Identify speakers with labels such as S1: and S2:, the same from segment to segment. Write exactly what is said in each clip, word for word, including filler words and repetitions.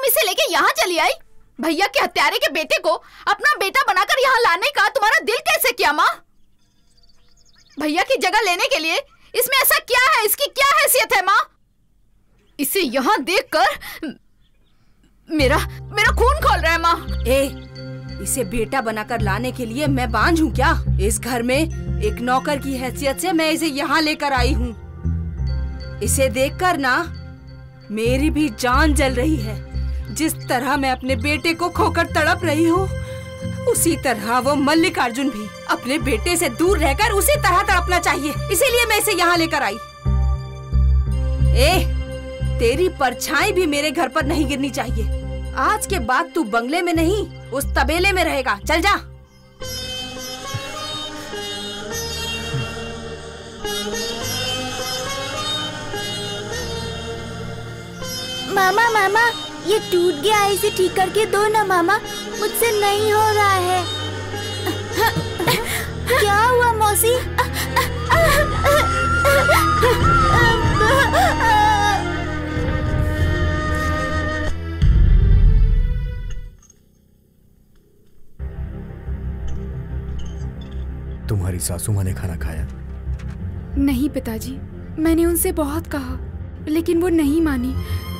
S1: तुम इसे लेके यहाँ चली आई? भैया के हत्यारे के बेटे को अपना बेटा बनाकर यहाँ लाने का तुम्हारा दिल कैसे किया माँ? भैया की जगह लेने के लिए इसमें ऐसा क्या है? इसकी क्या हैसियत है माँ? इसे यहाँ देखकर मेरा मेरा खून खौल रहा है माँ।
S2: ए, इसे बेटा बनाकर लाने के लिए मैं बांझ हूँ क्या? इस घर में एक नौकर की हैसियत से मैं इसे यहाँ लेकर आई हूँ। इसे देखकर ना मेरी भी जान जल रही है। जिस तरह मैं अपने बेटे को खोकर तड़प रही हूँ, उसी तरह वो मल्लिकार्जुन भी अपने बेटे से दूर रहकर उसी तरह तड़पना चाहिए। इसीलिए मैं इसे यहाँ लेकर आई। ए, तेरी परछाई भी मेरे घर पर नहीं गिरनी चाहिए। आज के बाद तू बंगले में नहीं, उस तबेले में रहेगा। चल जा।
S3: मामा मामा, ये टूट गया, इसे ठीक करके दो ना मामा, मुझसे नहीं हो रहा है। क्या हुआ मौसी?
S4: तुम्हारी सासू माँ ने खाना खाया?
S5: नहीं पिताजी, मैंने उनसे बहुत कहा लेकिन वो नहीं मानी।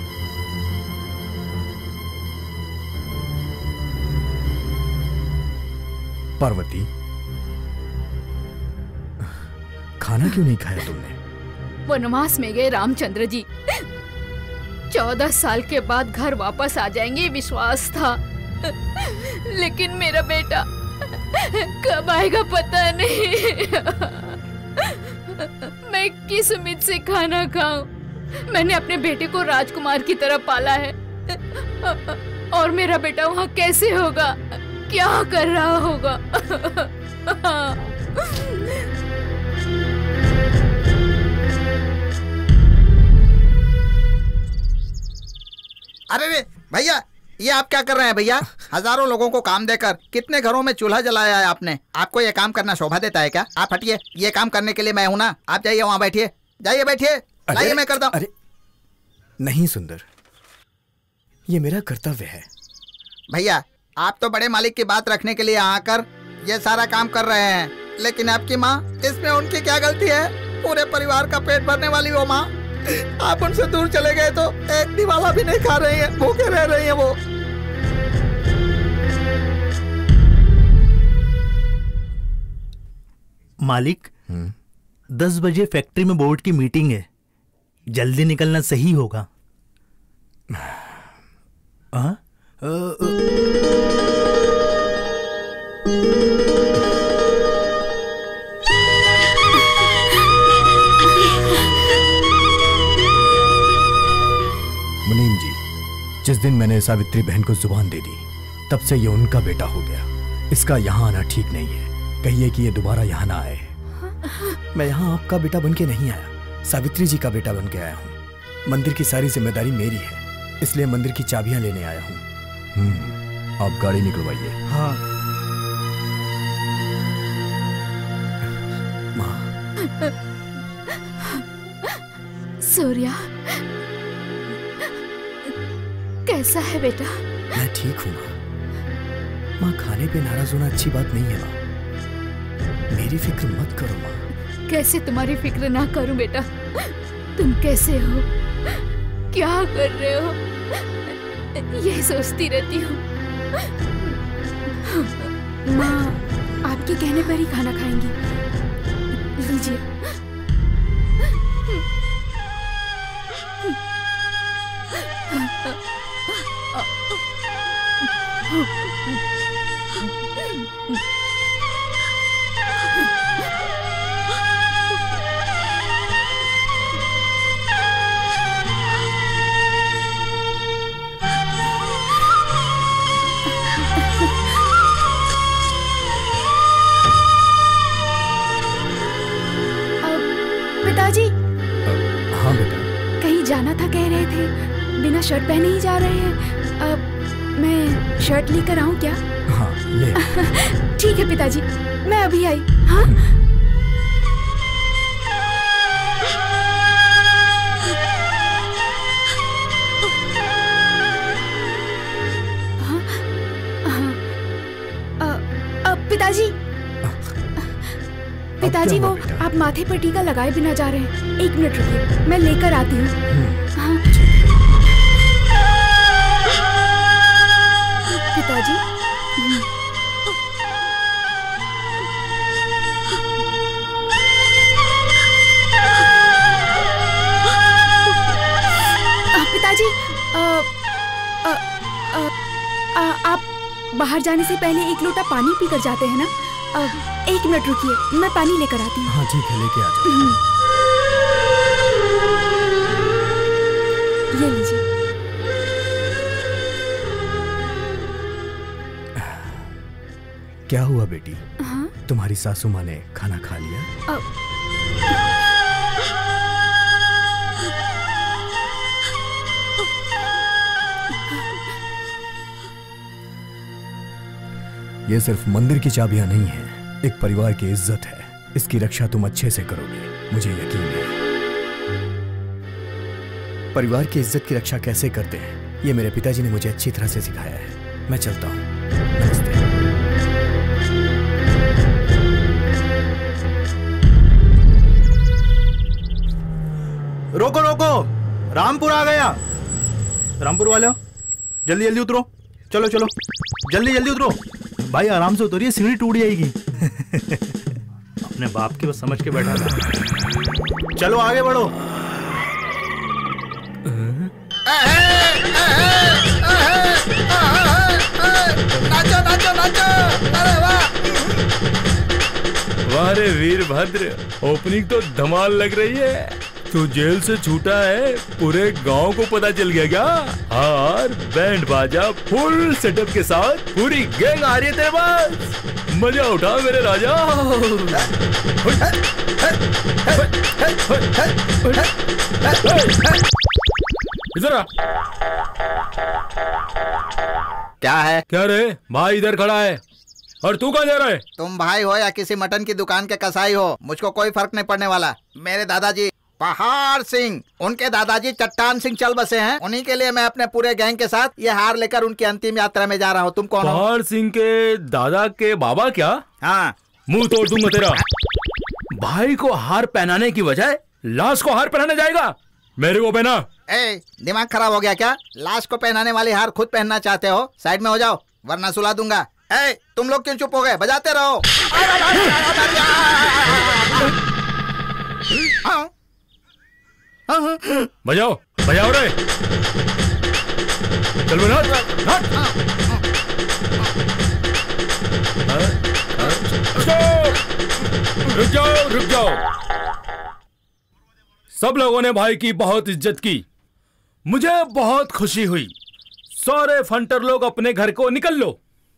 S4: पार्वती, खाना क्यों नहीं खाया तुमने?
S1: वनवास में गए रामचंद्र जी चौदह साल के बाद घर वापस आ जाएंगे विश्वास था, लेकिन मेरा बेटा कब आएगा पता नहीं। मैं किस उम्मीद से खाना खाऊं? मैंने अपने बेटे को राजकुमार की तरह पाला है, और मेरा बेटा वहाँ कैसे होगा, क्या कर रहा होगा?
S6: अरे रे भैया, ये आप क्या कर रहे हैं भैया? हजारों लोगों को काम देकर कितने घरों में चूल्हा जलाया है आपने। आपको ये काम करना शोभा देता है क्या? आप हटिए, ये काम करने के लिए मैं हूं ना। आप जाइए वहाँ बैठिए, जाइए बैठिए, लाइए मैं करता हूँ।
S4: अरे नहीं सुंदर, ये मेरा कर्तव्य है।
S6: भैया, आप तो बड़े मालिक की बात रखने के लिए आकर ये सारा काम कर रहे हैं, लेकिन आपकी माँ, इसमें उनकी क्या गलती है? पूरे परिवार का पेट भरने वाली वो माँ, आप उनसे दूर चले गए तो एक निवाला भी नहीं खा रही है, भूखे रह रही है वो।
S7: मालिक, दस बजे फैक्ट्री में बोर्ड की मीटिंग है, जल्दी निकलना सही होगा। हाँ?
S4: मुनीम जी, जिस दिन मैंने सावित्री बहन को जुबान दे दी, तब से ये उनका बेटा हो गया। इसका यहाँ आना ठीक नहीं है। कहिए कि ये दोबारा यहाँ ना आए। मैं यहाँ आपका बेटा बन के नहीं आया, सावित्री जी का बेटा बन के आया हूँ। मंदिर की सारी जिम्मेदारी मेरी है, इसलिए मंदिर की चाबियां लेने आया हूँ। आप गाड़ी निकलवाइए।
S7: हाँ।
S4: माँ।
S1: सूर्या, कैसा है बेटा?
S4: मैं ठीक हूँ माँ। माँ, खाने पे नाराज होना अच्छी बात नहीं है माँ। मेरी फिक्र मत करो माँ।
S1: कैसे तुम्हारी फिक्र ना करूं बेटा? तुम कैसे हो, क्या कर रहे हो, यही सोचती रहती हूँ।
S5: माँ आपके कहने पर ही खाना खाएंगी, लीजिए। पिताजी।
S4: हाँ बेटा।
S5: कहीं जाना था कह रहे थे, बिना शर्ट पहने ही जा रहे हैं। अब मैं शर्ट लेकर आऊं क्या?
S4: हाँ ले।
S5: ठीक है पिताजी, मैं अभी आई। हाँ? पिताजी पिताजी
S4: क्या
S5: वो
S4: हुआ बेटा?
S5: आप माथे पर टीका लगाए बिना जा रहे हैं। एक मिनट रुकिए, मैं लेकर आती हूँ। हाँ पिताजी। आ, पिताजी आ, आ, आ, आ, आप बाहर जाने से पहले एक लोटा पानी पीकर जाते हैं ना? आ, एक मिनट रुकिए, मैं पानी लेकर आती हूँ।
S4: हाँ ठीक है, लेके आ जाओ।
S5: ये लीजिए।
S4: क्या हुआ बेटी?
S5: हाँ?
S4: तुम्हारी सासू माँ ने खाना खा लिया?
S5: आ,
S4: ये सिर्फ मंदिर की चाबियां नहीं है, एक परिवार की इज्जत है। इसकी रक्षा तुम अच्छे से करोगे, मुझे यकीन है। परिवार की इज्जत की रक्षा कैसे करते हैं, ये मेरे पिताजी ने मुझे अच्छी तरह से सिखाया है। मैं चलता हूँ, नमस्ते।
S7: रोको रोको, रामपुर आ गया। रामपुर वाले जल्दी जल्दी उतरो, चलो चलो जल्दी जल्दी उतरो। भाई आराम से उतरिए, सीढ़ी टूट जाएगी। अपने बाप की बस समझ के बैठा था। चलो आगे बढ़ो।
S6: नाचो नाचो नाचो, अरे वाह।
S8: वाह रे वीरभद्र, ओपनिंग तो धमाल लग रही है। तू जेल से छूटा है, पूरे गांव को पता चल गया क्या? हार बैंड बाजा फुल सेटअप के साथ पूरी गैंग आ रही है तेरे पास। मजा उठा मेरे राजा। इधर आ।
S6: क्या है?
S8: क्या रे भाई इधर खड़ा है और तू कहाँ जा रहा है?
S6: तुम भाई हो या किसी मटन की दुकान के कसाई हो, मुझको कोई फर्क नहीं पड़ने वाला। मेरे दादाजी पहाड़ सिंह, उनके दादाजी चट्टान सिंह चल बसे हैं। उन्हीं के लिए मैं अपने पूरे गैंग के साथ ये हार लेकर उनकी अंतिम यात्रा में जा रहा हूँ। तुम कौन हो?
S8: पहाड़ सिंह के दादा के बाबा क्या?
S6: हाँ,
S8: मुंह तोड़ दूंगा तेरा। भाई को हार पहनाने की बजाय लाश को हार पहनाने जाएगा। मेरे को पहना।
S6: ए, दिमाग खराब हो गया क्या? लाश को पहनाने वाली हार खुद पहनना चाहते हो? साइड में हो जाओ वरना सुला दूंगा। ए, तुम लोग क्यों चुप हो गए? बजाते रहो।
S8: बजाओ बजाओ रे। चल बना नाच। रुक जाओ रुक जाओ। सब लोगों ने भाई की बहुत इज्जत की, मुझे बहुत खुशी हुई। सारे फंटर लोग अपने घर को निकल लो।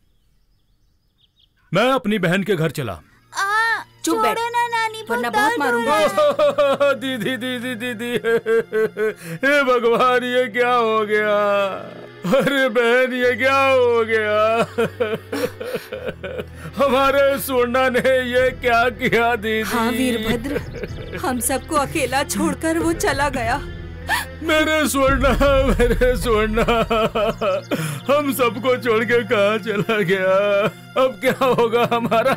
S8: मैं अपनी बहन के घर चला।
S2: चुप बैठ,
S3: ना नानी,
S2: वरना बहुत मारूंगा।
S8: दीदी दीदी दीदी, हे भगवान ये क्या हो गया? अरे बहन ये क्या हो गया? हमारे सोना ने ये क्या किया दीदी?
S2: हाँ वीरभद्र, हम सबको अकेला छोड़कर वो चला गया।
S8: मेरे सोना मेरे सोना, हम सबको छोड़ के कहाँ चला गया? अब क्या होगा हमारा?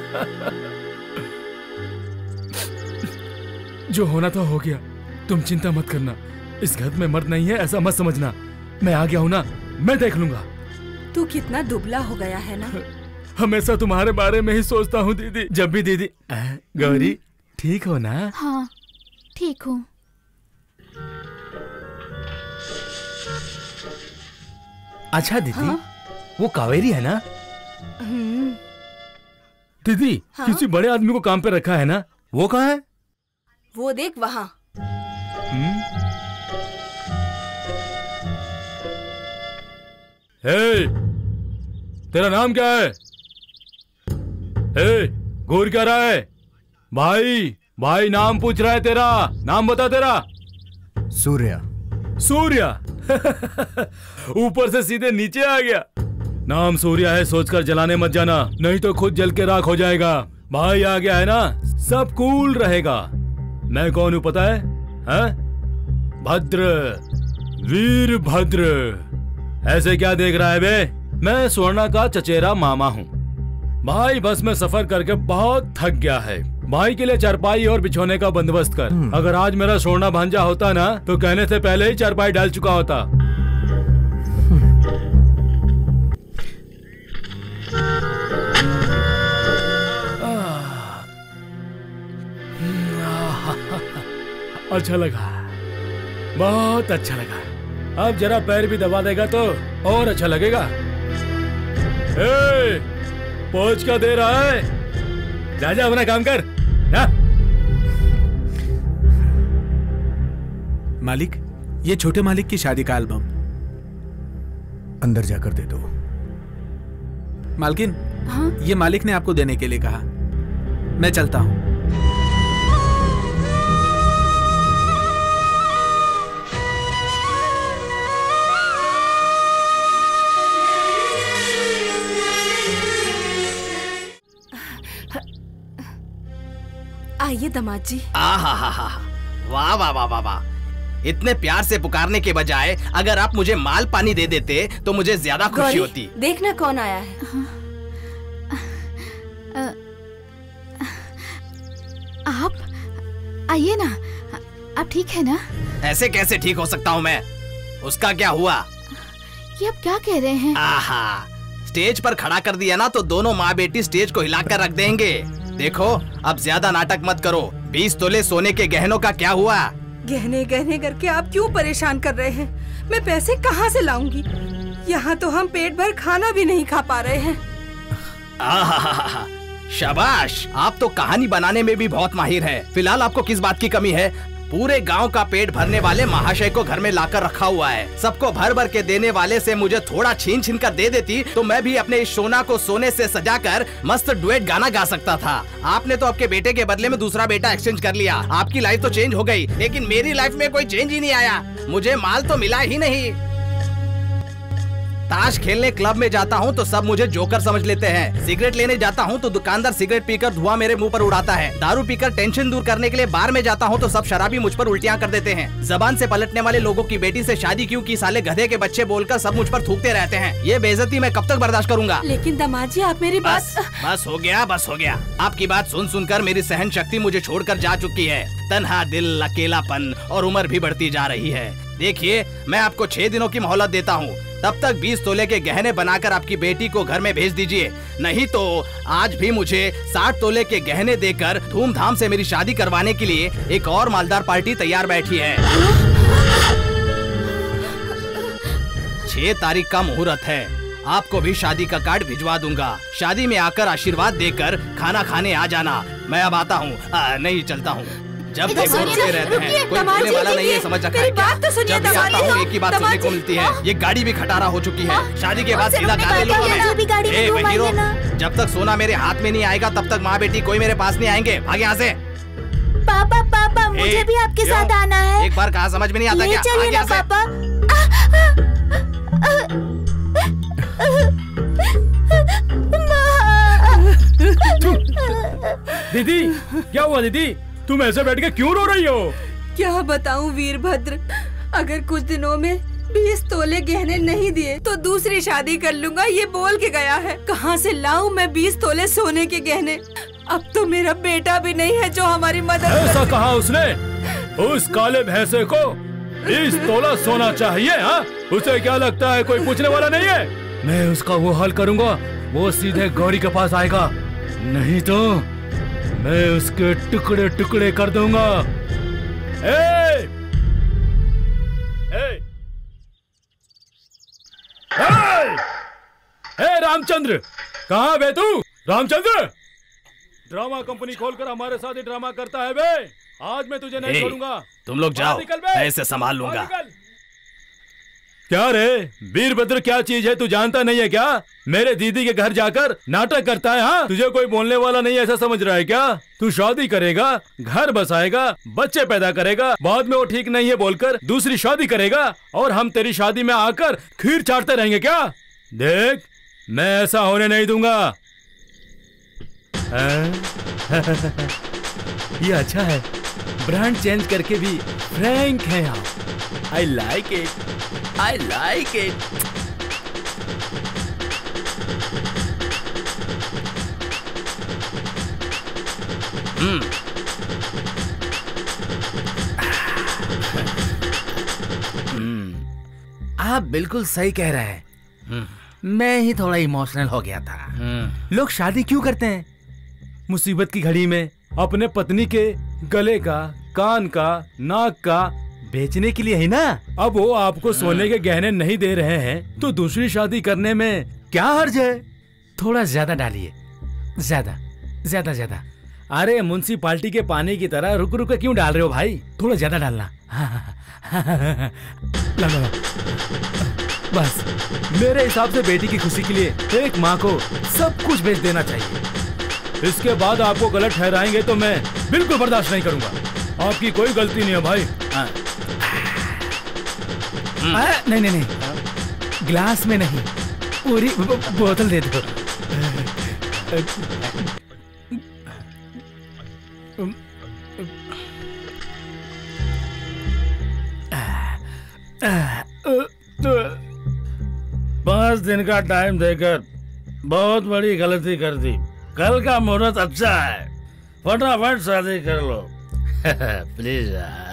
S8: जो होना था हो गया, तुम चिंता मत करना। इस घर में मर्द नहीं है ऐसा मत समझना। मैं आ गया हूँ ना, मैं देख लूंगा।
S2: तू कितना दुबला हो गया है ना।
S8: हमेशा तुम्हारे बारे में ही सोचता हूँ दीदी। जब भी दीदी। गौरी ठीक हो ना?
S1: हाँ ठीक हूँ।
S8: अच्छा दीदी, वो कावेरी है ना? दीदी
S2: हाँ?
S8: किसी बड़े आदमी को काम पे रखा है ना, वो कहाँ है?
S2: वो देख वहाँ।
S8: हे, तेरा नाम क्या है? हे, घूर क्या रहा है? भाई भाई नाम पूछ रहा है तेरा, नाम बता तेरा।
S4: सूर्या।
S8: सूर्या? ऊपर से सीधे नीचे आ गया। नाम सूर्या है सोचकर जलाने मत जाना, नहीं तो खुद जल के राख हो जाएगा। भाई आ गया है ना, सब कूल रहेगा। मैं कौन हूं पता है? हैं? भद्र, वीरभद्र। ऐसे क्या देख रहा है बे? मैं स्वर्णा का चचेरा मामा हूँ। भाई बस में सफर करके बहुत थक गया है। भाई के लिए चारपाई और बिछोने का बंदोबस्त कर। अगर आज मेरा सोना भांजा होता ना तो कहने से पहले ही चारपाई डाल चुका होता। अच्छा लगा, बहुत अच्छा लगा। अब जरा पैर भी दबा देगा तो और अच्छा लगेगा। ए, पहुंच क्या दे रहा है? जा जा अपना काम कर। जा।
S9: मालिक, ये छोटे मालिक की शादी का एल्बम
S4: अंदर जाकर दे दो।
S9: मालकिन,
S5: हाँ?
S9: ये मालिक ने आपको देने के लिए कहा। मैं चलता हूँ।
S2: आइए दामाद जी।
S10: आहा हा हा हा, वाह वाह वाह वाह वाह। इतने प्यार से पुकारने के बजाय अगर आप मुझे माल पानी दे देते तो मुझे ज्यादा खुशी होती।
S2: देखना कौन आया है।
S1: आप आइए ना, आप ठीक है ना?
S10: ऐसे कैसे ठीक हो सकता हूँ मैं? उसका क्या हुआ?
S1: ये आप क्या कह रहे हैं?
S10: आहा, स्टेज पर खड़ा कर दिया ना तो दोनों माँ बेटी स्टेज को हिलाकर रख देंगे। देखो, अब ज्यादा नाटक मत करो। बीस तोले सोने के गहनों का क्या हुआ?
S2: गहने गहने करके आप क्यों परेशान कर रहे हैं? मैं पैसे कहाँ से लाऊंगी? यहाँ तो हम पेट भर खाना भी नहीं खा पा रहे हैं।
S10: आहा, शाबाश, आप तो कहानी बनाने में भी बहुत माहिर हैं। फिलहाल आपको किस बात की कमी है? पूरे गांव का पेट भरने वाले महाशय को घर में लाकर रखा हुआ है। सबको भर भर के देने वाले से मुझे थोड़ा छीन छीन कर दे देती तो मैं भी अपने इस सोना को सोने से सजाकर मस्त डुएट गाना गा सकता था। आपने तो आपके बेटे के बदले में दूसरा बेटा एक्सचेंज कर लिया। आपकी लाइफ तो चेंज हो गई, लेकिन मेरी लाइफ में कोई चेंज ही नहीं आया। मुझे माल तो मिला ही नहीं। ताश खेलने क्लब में जाता हूँ तो सब मुझे जोकर समझ लेते हैं। सिगरेट लेने जाता हूँ तो दुकानदार सिगरेट पीकर धुआं मेरे मुंह पर उड़ाता है। दारू पीकर टेंशन दूर करने के लिए बार में जाता हूँ तो सब शराबी मुझ पर उल्टियाँ कर देते हैं। जबान से पलटने वाले लोगों की बेटी से शादी क्यों की साले गधे के बच्चे बोलकर सब मुझ पर थूकते रहते हैं। ये बेइज्जती मैं कब तक बर्दाश्त करूंगा?
S2: लेकिन दामाद जी, आप मेरी बात।
S10: बस, बस हो गया, बस हो गया। आपकी बात सुन सुनकर मेरी सहन शक्ति मुझे छोड़कर जा चुकी है। तन्हा दिल, अकेलापन और उम्र भी बढ़ती जा रही है। देखिए, मैं आपको छह दिनों की मोहलत देता हूँ। तब तक बीस तोले के गहने बनाकर आपकी बेटी को घर में भेज दीजिए, नहीं तो आज भी मुझे साठ तोले के गहने देकर धूमधाम से मेरी शादी करवाने के लिए एक और मालदार पार्टी तैयार बैठी है। छह तारीख का मुहूर्त है। आपको भी शादी का कार्ड भिजवा दूंगा। शादी में आकर आशीर्वाद देकर खाना खाने आ जाना। मैं अब आता हूँ, नहीं चलता हूँ। जब देखो रोते रहते हैं, कोई बोलने वाला नहीं है, समझ रखा है क्या? जब भी आता हूँ एक ही बात सुनने को मिलती है, ये गाड़ी भी खटारा हो चुकी है। शादी के बाद सीधा गाड़ी लूंगा मैं। ए हीरो, जब तक सोना मेरे हाथ में नहीं आएगा तब तक माँ बेटी कोई मेरे पास नहीं आएंगे। भाग यहाँ से।
S3: पापा पापा, मुझे भी आपके साथ आना है।
S10: एक बार कहा समझ में नहीं आता क्या?
S3: चलिए ना पापा।
S8: दीदी, क्या हुआ दीदी? तुम ऐसे बैठ के क्यों रो रही हो?
S2: क्या बताऊं वीरभद्र, अगर कुछ दिनों में बीस तोले गहने नहीं दिए तो दूसरी शादी कर लूंगा, ये बोल के गया है। कहाँ से लाऊं मैं बीस तोले सोने के गहने? अब तो मेरा बेटा भी नहीं है जो हमारी मदद।
S8: ऐसा कहा उसने? उस काले भैंसे को बीस तोला सोना चाहिए? हाँ, उसे क्या लगता है कोई पूछने वाला नहीं है? मैं उसका वो हाल करूंगा, वो सीधे गौरी के पास आएगा, नहीं तो मैं उसके टुकड़े टुकड़े कर दूंगा। ए! ए! ए! ए रामचंद्र, कहाँ बे तू? रामचंद्र, ड्रामा कंपनी खोलकर हमारे साथ ही ड्रामा करता है बे। आज मैं तुझे नहीं छोड़ूंगा।
S10: तुम लोग जाओ, मैं इसे संभाल लूंगा।
S8: क्या रे वीरभद्र, क्या चीज है तू जानता नहीं है क्या? मेरे दीदी के घर जाकर नाटक करता है। हाँ, तुझे कोई बोलने वाला नहीं ऐसा समझ रहा है क्या? तू शादी करेगा, घर बसाएगा, बच्चे पैदा करेगा, बाद में वो ठीक नहीं है बोलकर दूसरी शादी करेगा और हम तेरी शादी में आकर खीर चाटते रहेंगे क्या? देख, मैं ऐसा होने नहीं दूंगा। ये अच्छा है, ब्रांड चेंज करके भी फ्रैंक है आप। I like it, I like it.
S10: आप बिल्कुल सही कह रहे हैं। मैं ही थोड़ा इमोशनल हो गया था। लोग शादी क्यों करते हैं?
S8: मुसीबत की घड़ी में अपने पत्नी के गले का, कान का, नाक का बेचने के लिए ही ना। अब वो आपको सोने के गहने नहीं दे रहे हैं तो दूसरी शादी करने में क्या हर्ज है?
S10: थोड़ा ज्यादा डालिए, ज्यादा ज्यादा ज्यादा।
S8: अरे म्युनिसिपालिटी के पानी की तरह रुक रुक के क्यों डाल रहे हो भाई? थोड़ा ज्यादा डालना। ला, ला, ला। बस मेरे हिसाब से बेटी की खुशी के लिए एक माँ को सब कुछ बेच देना चाहिए। इसके बाद आपको गलत ठहराएंगे तो मैं बिल्कुल बर्दाश्त नहीं करूंगा। आपकी कोई गलती नहीं है भाई।
S10: आ, नहीं नहीं नहीं, गिलास में नहीं, पूरी बोतल दे दो।
S11: पांच दिन का टाइम देकर बहुत बड़ी गलती कर दी। कल का मुहूर्त अच्छा है, फटाफट शादी कर लो। प्लीज।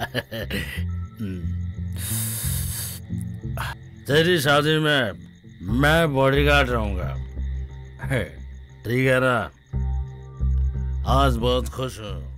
S11: तेरी शादी में मैं बॉडीगार्ड रहूंगा, ठीक है ना? आज बहुत खुश हूँ।